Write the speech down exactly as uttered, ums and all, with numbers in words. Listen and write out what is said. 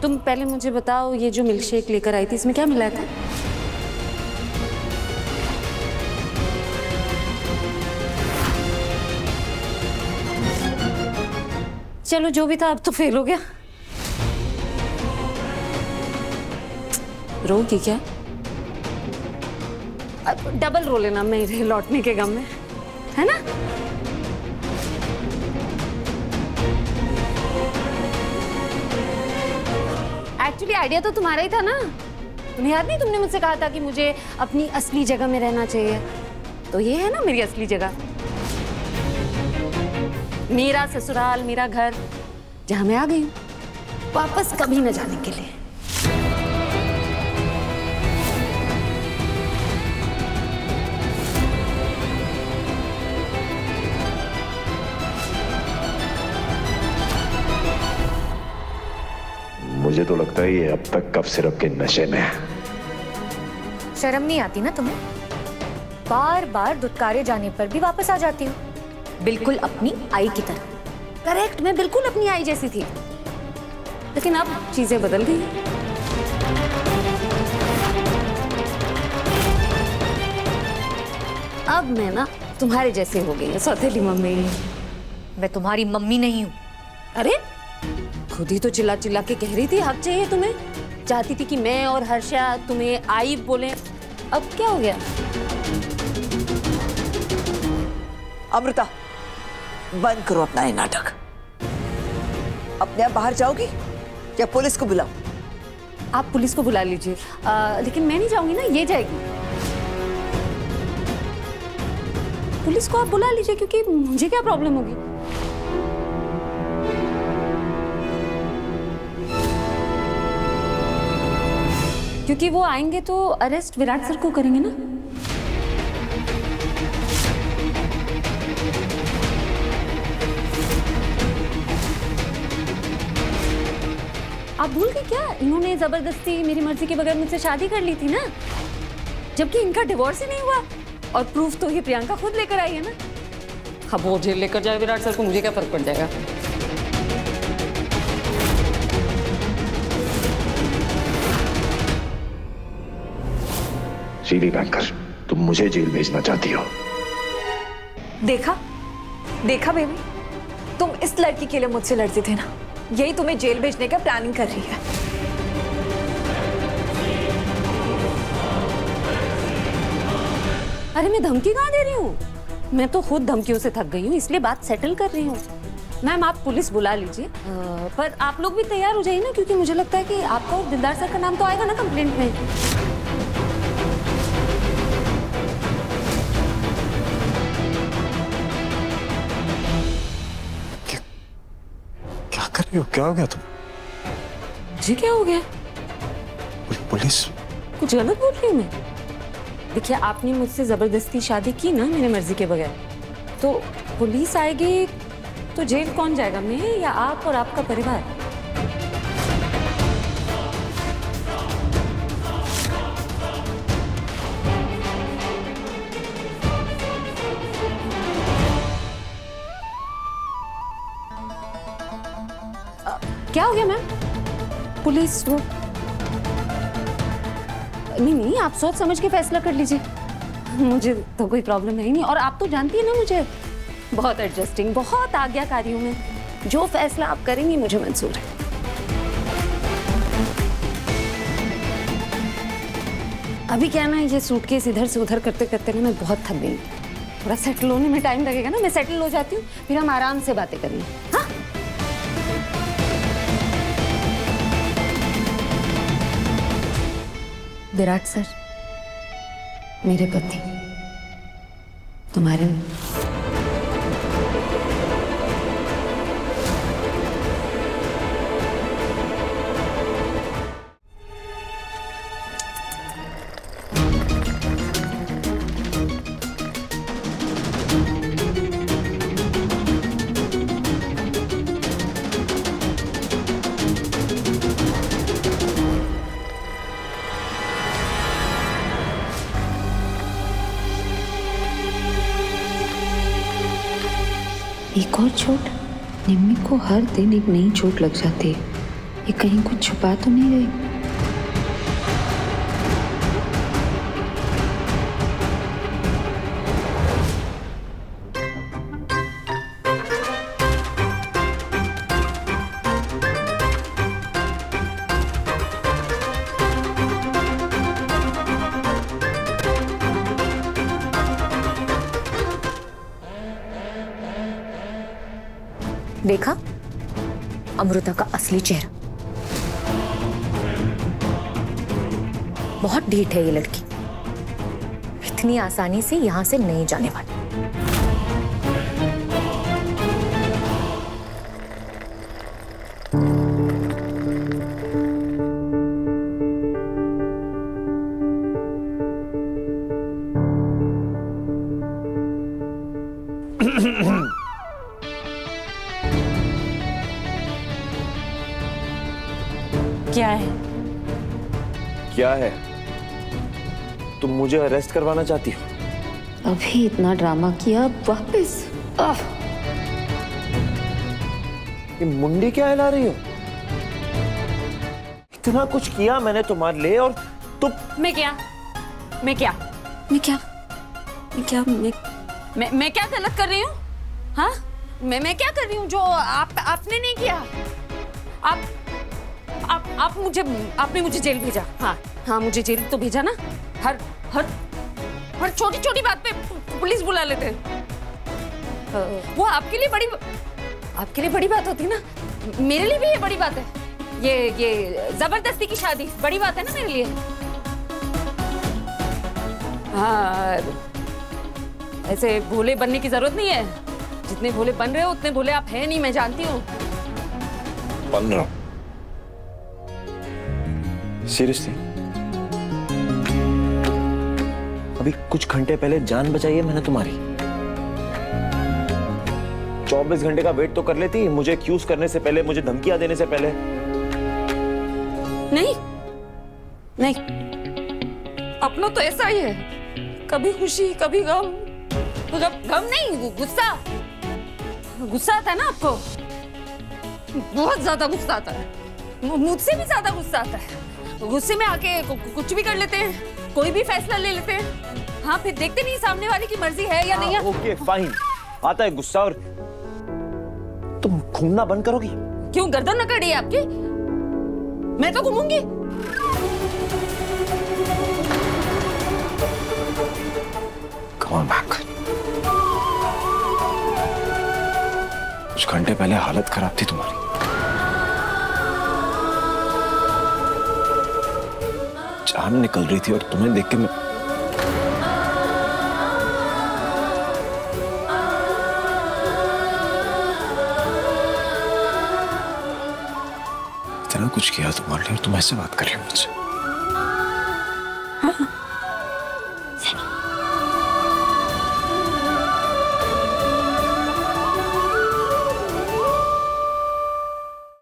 तुम पहले मुझे बताओ, ये जो मिल्क शेक लेकर आई थी इसमें क्या मिलाया था? चलो जो भी था अब तो फेल हो गया। रो की क्या? अब डबल रो लेना मेरे लौटने के गम में, है ना? एक्चुअली आइडिया तो तुम्हारा ही था ना। तुम्हें याद नहीं, तुमने मुझसे कहा था कि मुझे अपनी असली जगह में रहना चाहिए। तो ये है ना मेरी असली जगह, मेरा ससुराल, मेरा घर, जहां मैं आ गई हूँ वापस कभी न जाने के लिए। मुझे तो लगता है ये अब तक कफ सिरप के नशे में है। शर्म नहीं आती ना तुम्हें? बार बार दुत्कारे जाने पर भी वापस आ जाती हो, बिल्कुल अपनी आई की तरह। करेक्ट, मैं बिल्कुल अपनी आई जैसी थी, लेकिन अब चीजें बदल गई। अब मैं ना तुम्हारे जैसे हो गई, सौतेली मम्मी। मैं तुम्हारी मम्मी नहीं हूँ। अरे खुद ही तो चिल्ला चिल्ला के कह रही थी हक चाहिए तुम्हें, चाहती थी कि मैं और हर्षा तुम्हें आई बोले। अब क्या हो गया? अमृता, बंद करो अपना ये नाटक। अपने आप बाहर जाओगी या पुलिस को बुलाओ? आप पुलिस को बुला लीजिए, लेकिन मैं नहीं जाऊंगी ना, ये जाएगी। पुलिस को आप बुला लीजिए, क्योंकि मुझे क्या प्रॉब्लम होगी। क्योंकि वो आएंगे तो अरेस्ट विराट सर को करेंगे ना। आप भूल गए क्या? इन्होंने जबरदस्ती मेरी मर्जी के बगैर मुझसे शादी कर ली थी ना, जबकि इनका डिवोर्स ही नहीं हुआ। और प्रूफ तो ये प्रियंका खुद लेकर आई है ना। अब वो जेल लेकर जाए विराट सर को, मुझे क्या फर्क पड़ जाएगा। शीली बैंकर, तुम मुझे जेल भेजना चाहती हो? देखा देखा बेबी, तुम इस लड़की के लिए मुझसे लड़ते थे ना, यही तुम्हें जेल भेजने का प्लानिंग कर रही है। अरे मैं धमकी कहाँ दे रही हूँ? मैं तो खुद धमकियों से थक गई हूँ, इसलिए बात सेटल कर रही हूँ। मैम आप पुलिस बुला लीजिए, पर आप लोग भी तैयार हो जाइए ना, क्योंकि मुझे लगता है कि आपका और दिलदार सर का नाम तो आएगा ना कंप्लेंट में। क्या कर रही हो? क्या हो गया तुम? जी क्या हो गया? पुलिस? कुछ गलत बोल रही हूँ मैं? देखिए, आपने मुझसे जबरदस्ती शादी की ना मेरी मर्जी के बगैर, तो पुलिस आएगी तो जेल कौन जाएगा, मैं या आप और आपका परिवार? आ, क्या हो गया मैम? पुलिस वो नहीं नहीं, आप सोच समझ के फैसला कर लीजिए, मुझे तो कोई प्रॉब्लम है ही नहीं। और आप तो जानती है ना मुझे, बहुत एडजस्टिंग, बहुत आज्ञाकारी हूँ मैं। जो फैसला आप करेंगी मुझे मंजूर है। अभी क्या ना, ये सूटकेस इधर से उधर करते करते ना मैं बहुत थक गई। थोड़ा सेटल होने में टाइम लगेगा ना, मैं सेटल हो जाती हूँ, फिर हम आराम से बातें करेंगे। हाँ, विराट सर, मेरे पति, तुम्हारे एक और चोट। निम्मी को हर दिन एक नई चोट लग जाती है। ये कहीं कुछ छुपा तो नहीं रही? देखा अमृता का असली चेहरा। बहुत ढीठ है ये लड़की, इतनी आसानी से यहां से नहीं जाने वाली। क्या है? क्या है? तुम मुझे अरेस्ट करवाना चाहती हो? अभी इतना ड्रामा किया, वापस आह। ये मुंडी क्या हिला रही हो? इतना कुछ किया मैंने तुम्हारे लिए और तुम। मैं क्या मैं क्या मैं क्या मैं क्या मैं मैं, मैं क्या गलत कर रही हूँ? हाँ, मैं मैं क्या कर रही हूँ जो आप आपने नहीं किया? आप आप आप मुझे आपने मुझे जेल भेजा। हाँ हाँ, मुझे जेल तो भेजा ना। हर हर हर छोटी छोटी बात पे पुलिस बुला लेते हैं। वो आपके लिए बड़ी आपके लिए बड़ी बात होती है ना, मेरे लिए भी ये बड़ी बात है। ये ये जबरदस्ती की शादी बड़ी बात है ना मेरे लिए। हाँ, ऐसे भोले बनने की जरूरत नहीं है। जितने भोले बन रहे हो उतने भोले आप हैं नहीं, मैं जानती हूँ। बन रहा हूं सीरियसली। अभी कुछ घंटे पहले जान बचाई है मैंने तुम्हारी। चौबीस घंटे का वेट तो कर लेती मुझे एक्यूज करने से पहले, मुझे धमकियां देने से पहले। नहीं नहीं, अपना तो ऐसा ही है, कभी खुशी कभी गम। गम, गम नहीं, गुस्सा गुस्सा आता है ना आपको, बहुत ज्यादा गुस्सा आता है, मुझसे भी ज्यादा गुस्सा आता है। गुस्से में आके कुछ भी कर लेते हैं, कोई भी फैसला ले लेते हैं। हाँ, फिर देखते नहीं सामने वाले की मर्जी है या नहीं है। ओके फाइन, आता है गुस्सा और तुम घूमना बंद करोगी? क्यों, गर्दन न कड़ी है आपकी? मैं तो घूमूंगी। Come on back. कुछ घंटे पहले हालत खराब थी तुम्हारी। जान निकल रही थी और तुम्हें देख के मैं इतना कुछ किया तुम्हारे लिए और तुम ऐसे बात कर रही हो मुझसे। हाँ,